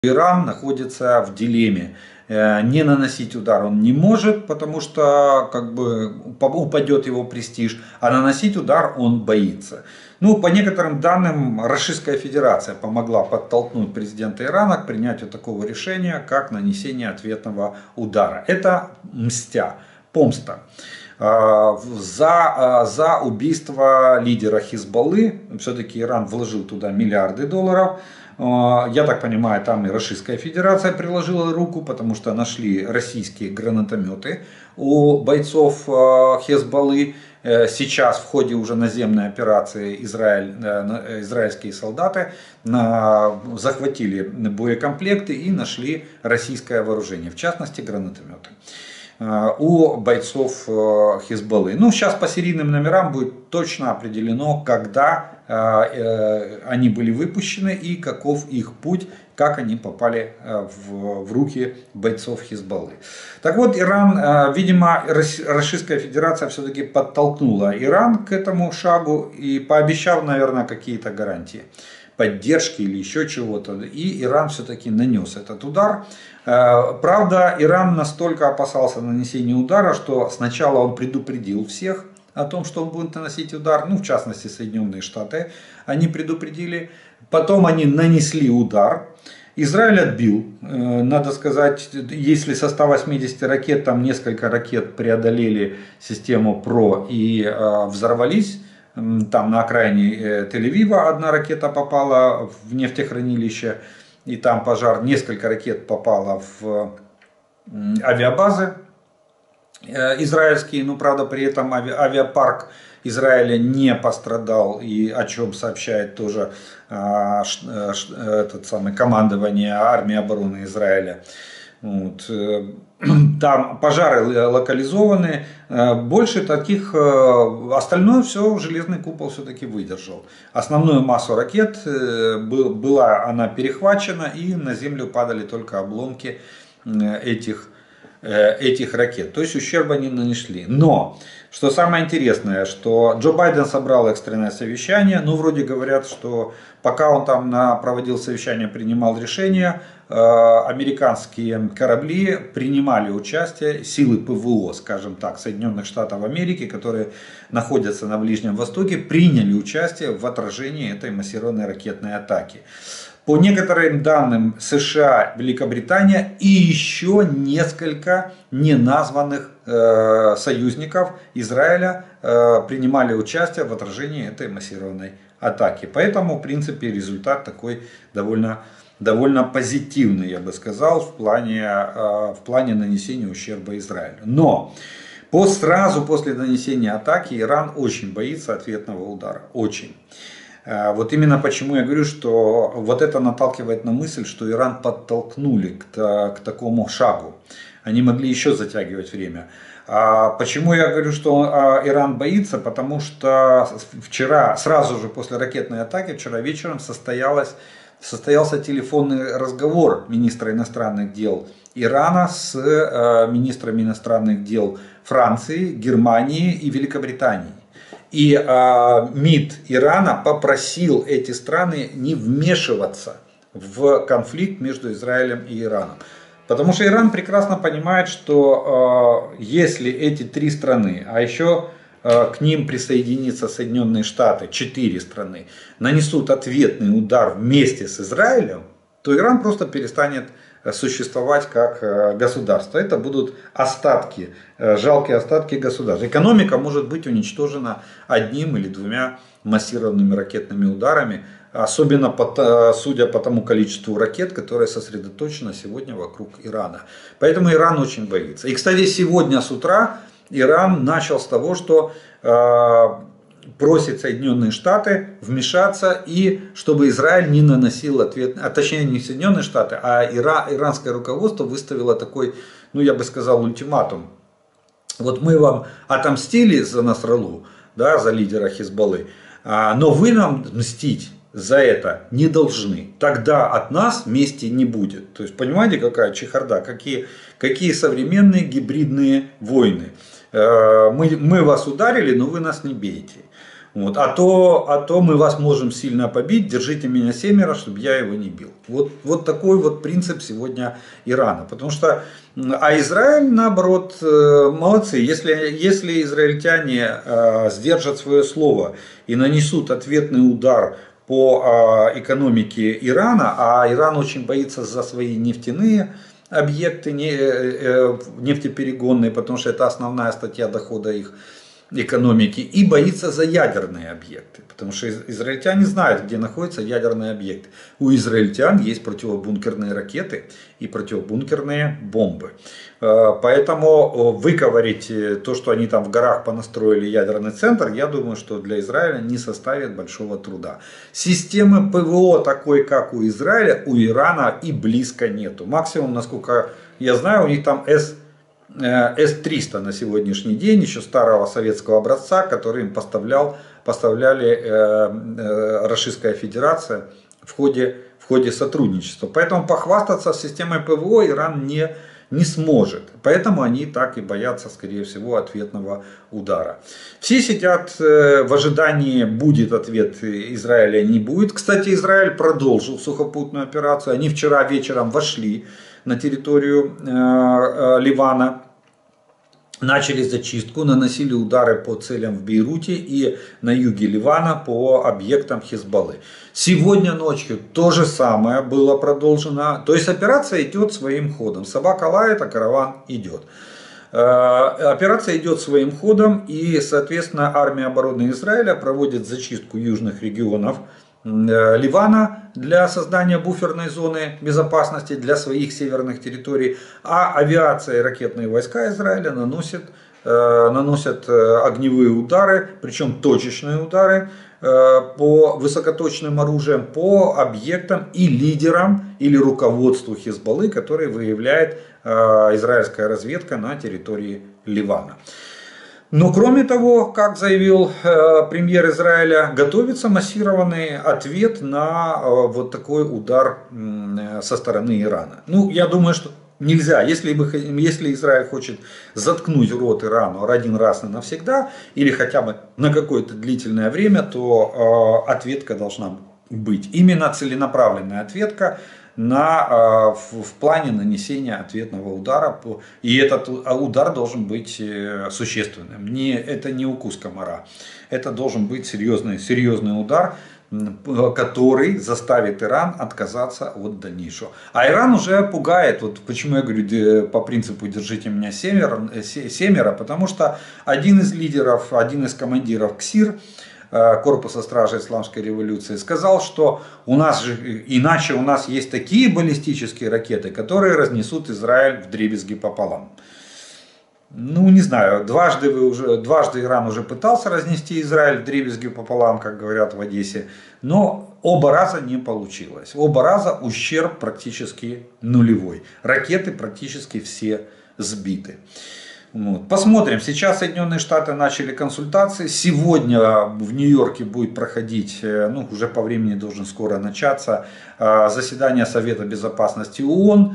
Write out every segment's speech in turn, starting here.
Иран находится в дилемме. Не наносить удар он не может, потому что как бы упадет его престиж, а наносить удар он боится. Ну, по некоторым данным, Российская Федерация помогла подтолкнуть президента Ирана к принятию такого решения, как нанесение ответного удара. Это помста. За убийство лидера Хизбаллы, все-таки Иран вложил туда миллиарды долларов. Я так понимаю, там и Российская Федерация приложила руку, потому что нашли российские гранатометы у бойцов Хизбаллы. Сейчас в ходе уже наземной операции израильские солдаты захватили боекомплекты и нашли российское вооружение, в частности гранатометы у бойцов Хизбаллы. Ну, сейчас по серийным номерам будет точно определено, когда они были выпущены и каков их путь, как они попали в руки бойцов Хизбаллы. Так вот, Иран, видимо, Российская Федерация все-таки подтолкнула Иран к этому шагу и пообещав, наверное, какие-то гарантии поддержки или еще чего-то. И Иран все-таки нанес этот удар. Правда, Иран настолько опасался нанесения удара, что сначала он предупредил всех о том, что он будет наносить удар, ну, в частности, Соединенные Штаты, они предупредили. Потом они нанесли удар. Израиль отбил, надо сказать, если со 180 ракет, там несколько ракет преодолели систему ПРО и взорвались. Там на окраине Тель-Авива одна ракета попала в нефтехранилище, и там пожар, несколько ракет попало в авиабазы израильские, но правда при этом авиапарк Израиля не пострадал, и о чем сообщает тоже этот самый командование армии обороны Израиля. Вот. Там пожары локализованы, больше таких, остальное все железный купол все-таки выдержал. Основную массу ракет была она перехвачена, и на землю падали только обломки этих ракет. То есть ущерба не нанесли. Но, что самое интересное, что Джо Байден собрал экстренное совещание. Ну, вроде говорят, что пока он там проводил совещание, принимал решения, американские корабли принимали участие, силы ПВО, скажем так, Соединенных Штатов Америки, которые находятся на Ближнем Востоке, приняли участие в отражении этой массированной ракетной атаки. По некоторым данным, США, Великобритания и еще несколько неназванных союзников Израиля принимали участие в отражении этой массированной атаки. Поэтому, в принципе, результат такой довольно позитивный, я бы сказал, в плане нанесения ущерба Израилю. Но сразу после нанесения атаки Иран очень боится ответного удара. Очень. Вот именно почему я говорю, что вот это наталкивает на мысль, что Иран подтолкнули к такому шагу. Они могли еще затягивать время. Почему я говорю, что Иран боится? Потому что вчера, сразу же после ракетной атаки, вчера вечером состоялся телефонный разговор министра иностранных дел Ирана с министрами иностранных дел Франции, Германии и Великобритании. И МИД Ирана попросил эти страны не вмешиваться в конфликт между Израилем и Ираном. Потому что Иран прекрасно понимает, что если эти три страны, а еще к ним присоединятся Соединенные Штаты, 4 страны, нанесут ответный удар вместе с Израилем, то Иран просто перестанет существовать как государство. Это будут остатки, жалкие остатки государства. Экономика может быть уничтожена одним или двумя массированными ракетными ударами, особенно судя по тому количеству ракет, которые сосредоточено сегодня вокруг Ирана. Поэтому Иран очень боится. И, кстати, сегодня с утра Иран начал с того, что просит Соединенные Штаты вмешаться, и чтобы Израиль не наносил ответ, точнее не Соединенные Штаты, а иранское руководство выставило такой, ну я бы сказал, ультиматум. Вот мы вам отомстили за Насраллу, да, за лидера Хизбаллы, но вы нам мстить за это не должны. Тогда от нас мести не будет. То есть понимаете, какая чехарда, какие современные гибридные войны. Мы вас ударили, но вы нас не бейте. Вот. А то мы вас можем сильно побить, держите меня семеро, чтобы я его не бил. Вот такой вот принцип сегодня Ирана. Потому что, а Израиль, наоборот, молодцы. Если израильтяне сдержат свое слово и нанесут ответный удар по экономике Ирана, а Иран очень боится за свои нефтяные объекты, нефтеперегонные, потому что это основная статья дохода их экономики, и боится за ядерные объекты, потому что израильтяне знают, где находятся ядерные объекты. У израильтян есть противобункерные ракеты и противобункерные бомбы. Поэтому выковырить то, что они там в горах понастроили ядерный центр, я думаю, что для Израиля не составит большого труда. Системы ПВО такой, как у Израиля, у Ирана и близко нету. Максимум, насколько я знаю, у них там С-300 на сегодняшний день, еще старого советского образца, который им поставляли Российская Федерация в ходе сотрудничества. Поэтому похвастаться системой ПВО Иран не сможет. Поэтому они так и боятся, скорее всего, ответного удара. Все сидят в ожидании, будет ответ Израиля, не будет. Кстати, Израиль продолжил сухопутную операцию. Они вчера вечером вошли на территорию Ливана, начали зачистку, наносили удары по целям в Бейруте и на юге Ливана по объектам Хизбаллы. Сегодня ночью то же самое было продолжено. То есть операция идет своим ходом. Собака лает, а караван идет. Операция идет своим ходом, и, соответственно, армия обороны Израиля проводит зачистку южных регионов Ливана для создания буферной зоны безопасности для своих северных территорий, а авиация и ракетные войска Израиля наносят огневые удары, причем точечные удары по высокоточным оружиям, по объектам и лидерам или руководству Хизбаллы, которые выявляет израильская разведка на территории Ливана. Но кроме того, как заявил премьер Израиля, готовится массированный ответ на вот такой удар со стороны Ирана. Ну, я думаю, что нельзя, если Израиль хочет заткнуть рот Ирану один раз и навсегда, или хотя бы на какое-то длительное время, то ответка должна быть. Именно целенаправленная ответка в плане нанесения ответного удара. И этот удар должен быть существенным. Это не укус комара. Это должен быть серьезный удар, который заставит Иран отказаться от дальнейшего. А Иран уже пугает. Вот почему я говорю по принципу «держите меня семеро», потому что один из лидеров, один из командиров КСИР, Корпуса стражей Исламской революции, сказал, что иначе у нас есть такие баллистические ракеты, которые разнесут Израиль вдребезги пополам. Ну, не знаю, дважды Иран уже пытался разнести Израиль вдребезги пополам, как говорят в Одессе, но оба раза не получилось. Оба раза ущерб практически нулевой. Ракеты практически все сбиты. Вот. Посмотрим. Сейчас Соединенные Штаты начали консультации. Сегодня в Нью-Йорке будет проходить, уже по времени должен скоро начаться, заседание Совета Безопасности ООН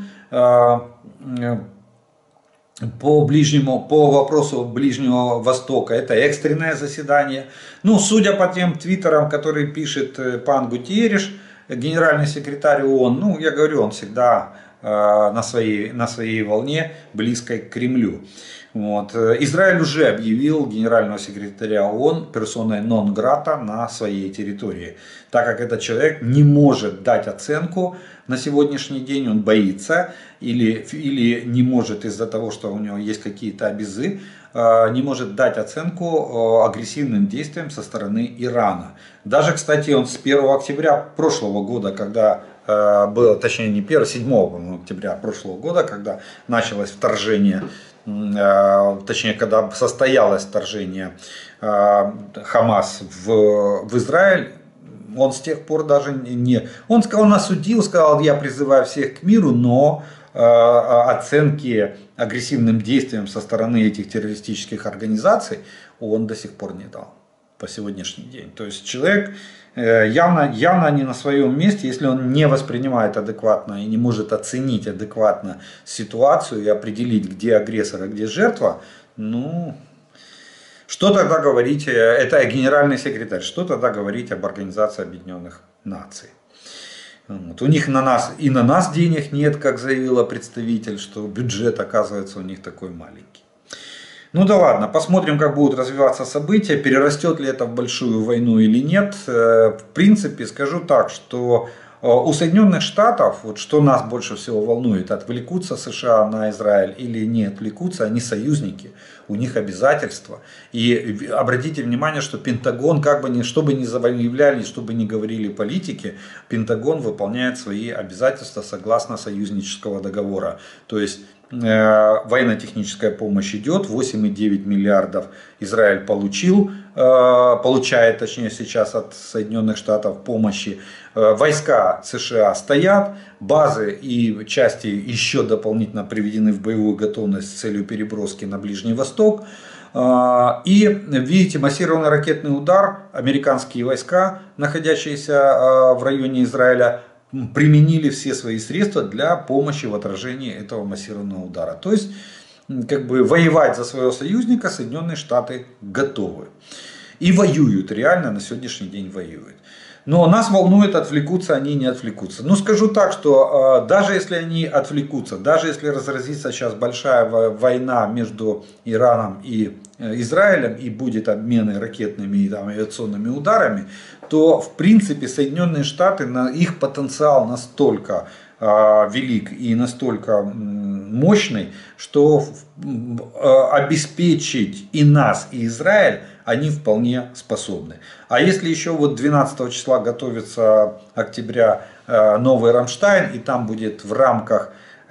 по вопросу Ближнего Востока. Это экстренное заседание. Ну, судя по тем твиттерам, которые пишет пан Гутерриш, генеральный секретарь ООН, я говорю, он всегда на своей волне, близкой к Кремлю. Вот. Израиль уже объявил генерального секретаря ООН персоной нон-грата на своей территории, так как этот человек не может дать оценку на сегодняшний день, он боится или не может из-за того, что у него есть какие-то обязы, не может дать оценку агрессивным действиям со стороны Ирана. Даже, кстати, он с 1 октября прошлого года, когда было, точнее не 1, 7 октября прошлого года, когда началось вторжение, точнее, когда состоялось вторжение Хамас в Израиль, он с тех пор даже не... Он осудил, сказал, я призываю всех к миру, но оценки агрессивным действиям со стороны этих террористических организаций он до сих пор не дал по сегодняшний день. То есть человек явно не на своем месте, если он не воспринимает адекватно и не может оценить адекватно ситуацию и определить, где агрессор, а где жертва, Что тогда говорить, это генеральный секретарь, что тогда говорить об Организации Объединенных Наций? Вот. У них на нас денег нет, как заявила представитель, что бюджет оказывается у них такой маленький. Ну да ладно, посмотрим, как будут развиваться события, перерастет ли это в большую войну или нет. В принципе, скажу так, что у Соединенных Штатов, вот что нас больше всего волнует, отвлекутся США на Израиль или не отвлекутся, они союзники, у них обязательства. И обратите внимание, что Пентагон, как бы что бы ни заявляли, что бы ни говорили политики, Пентагон выполняет свои обязательства согласно союзнического договора. То есть военно-техническая помощь идет, 8,9 миллиардов Израиль получает, точнее сейчас от Соединенных Штатов помощи. Войска США стоят, базы и части еще дополнительно приведены в боевую готовность с целью переброски на Ближний Восток. И видите, массированный ракетный удар, американские войска, находящиеся в районе Израиля, применили все свои средства для помощи в отражении этого массированного удара. То есть, как бы воевать за своего союзника Соединенные Штаты готовы. И воюют, реально на сегодняшний день воюют. Но нас волнует, отвлекутся они, не отвлекутся. Ну скажу так, что даже если они отвлекутся, даже если разразится сейчас большая война между Ираном и Израилем и будет обмены ракетными и авиационными ударами, то в принципе Соединенные Штаты, их потенциал настолько велик и настолько мощный, что обеспечить и нас, и Израиль они вполне способны. А если еще вот 12 числа готовится октября новый Рамштайн, и там будет в рамках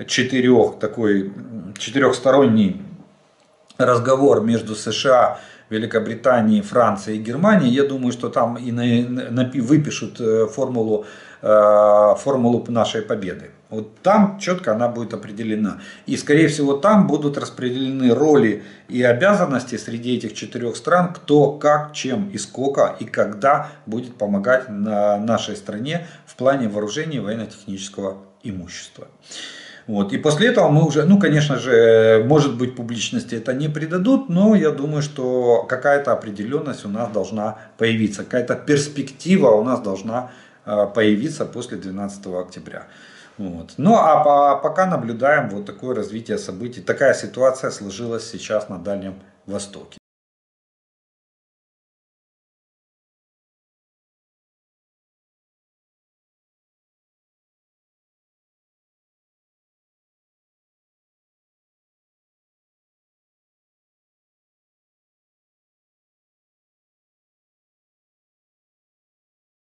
четырехсторонний разговор между США, Великобританией, Францией и Германией, я думаю, что там и выпишут формулу нашей победы. Вот там четко она будет определена. И скорее всего там будут распределены роли и обязанности среди этих 4 стран, кто, как, чем и сколько и когда будет помогать нашей стране в плане вооружения и военно-технического имущества. Вот. И после этого мы уже, ну конечно же, может быть публичности это не придадут, но я думаю, что какая-то определенность у нас должна появиться, какая-то перспектива у нас должна появиться после 12 октября. Вот. Ну а пока наблюдаем вот такое развитие событий, такая ситуация сложилась сейчас на Дальнем Востоке.